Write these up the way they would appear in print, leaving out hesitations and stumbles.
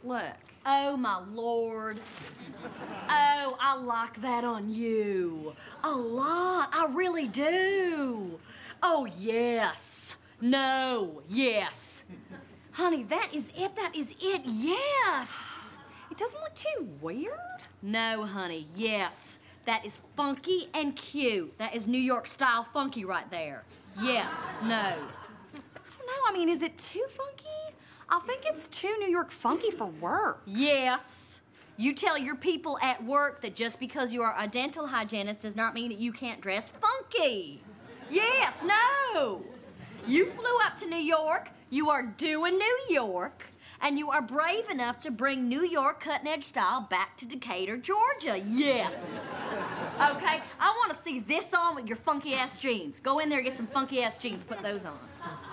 slick. Oh, my Lord. Oh, I like that on you. A lot. I really do. Oh, yes. No. Yes. Honey, that is it. That is it. Yes. It doesn't look too weird? No, honey. Yes. That is funky and cute. That is New York style funky right there. Yes. No. I don't know. I mean, is it too funky? I think it's too New York funky for work. Yes. You tell your people at work that just because you are a dental hygienist does not mean that you can't dress funky. Yes, no. You flew up to New York, you are doing New York, and you are brave enough to bring New York cutting-edge style back to Decatur, Georgia. Yes. Okay, I want to see this on with your funky-ass jeans. Go in there and get some funky-ass jeans. Put those on.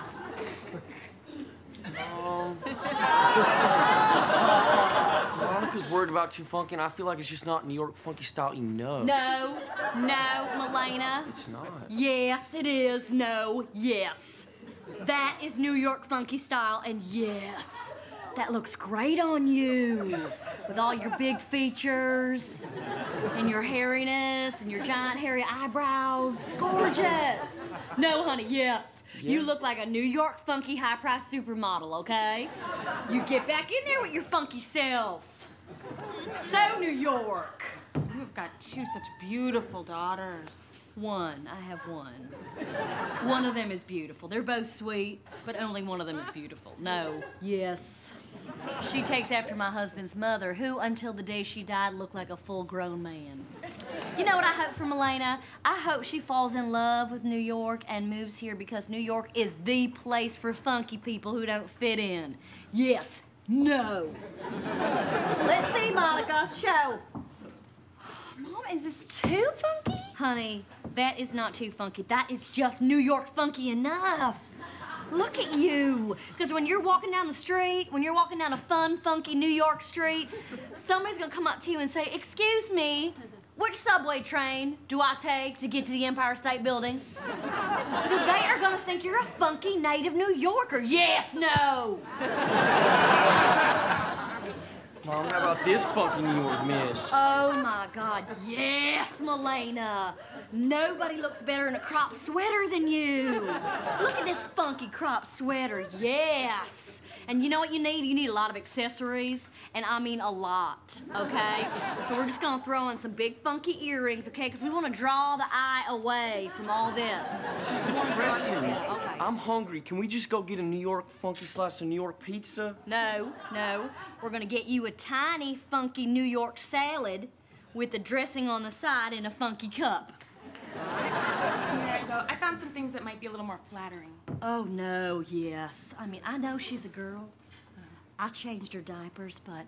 Monica's worried about too funky, and I feel like it's just not New York funky style enough. No, Milena. It's not. Yes, it is. No, yes. That is New York funky style, and yes, that looks great on you. With all your big features, and your hairiness, and your giant hairy eyebrows. Gorgeous. No, honey, yes. Yeah. You look like a New York funky high-priced supermodel, okay? You get back in there with your funky self. So New York. You've got two such beautiful daughters. One. I have one. One of them is beautiful. They're both sweet, but only one of them is beautiful. No. Yes. She takes after my husband's mother, who, until the day she died, looked like a full-grown man. You know what I hope for Milena? I hope she falls in love with New York and moves here because New York is the place for funky people who don't fit in. Yes. No. Let's see, Monica. Show. Mom, is this too funky? Honey, that is not too funky. That is just New York funky enough. Look at you. Because when you're walking down the street, when you're walking down a fun, funky New York street, somebody's going to come up to you and say, "Excuse me, which subway train do I take to get to the Empire State Building?" Because they are going to think you're a funky native New Yorker. Yes, no. Mom, how about this funky New York miss? Oh, my God. Yes, Milena. Nobody looks better in a crop sweater than you. Look at this funky crop sweater. Yes. And you know what you need? You need a lot of accessories, and I mean a lot, okay? So we're just gonna throw in some big funky earrings, okay? Because we want to draw the eye away from all this. This is depressing. Okay. I'm hungry. Can we just go get a New York funky slice of New York pizza? No. We're gonna get you a tiny, funky New York salad with the dressing on the side in a funky cup. Here I go. I found some things that might be a little more flattering. Oh, no, yes. I mean, I know she's a girl. I changed her diapers, but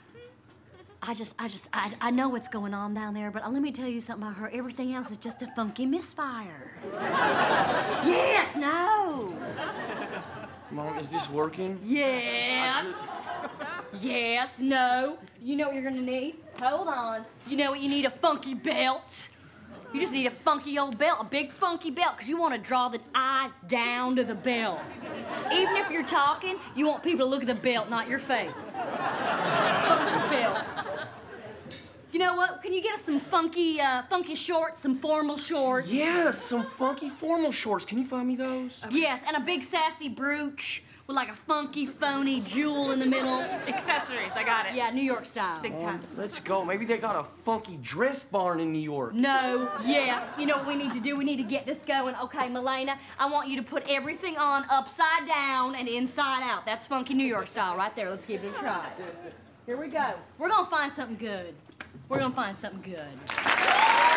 I know what's going on down there, but let me tell you something about her. Everything else is just a funky misfire. Yes, no. Mom, is this working? Yes. Yes, no. You know what you're gonna need? Hold on. You know what you need? A funky belt. You just need a funky old belt, a big funky belt, because you want to draw the eye down to the belt. Even if you're talking, you want people to look at the belt, not your face. Funky belt. You know what? Can you get us some funky shorts, some formal shorts? Yes, some funky formal shorts. Can you find me those? Okay. Yes, and a big sassy brooch with like a funky, phony jewel in the middle. Accessories, I got it. Yeah, New York style. Big time. Let's go. Maybe they got a funky dress barn in New York. No, yes. You know what we need to do? We need to get this going. Okay, Milena, I want you to put everything on upside down and inside out. That's funky New York style right there. Let's give it a try. Here we go. We're gonna find something good. We're gonna find something good.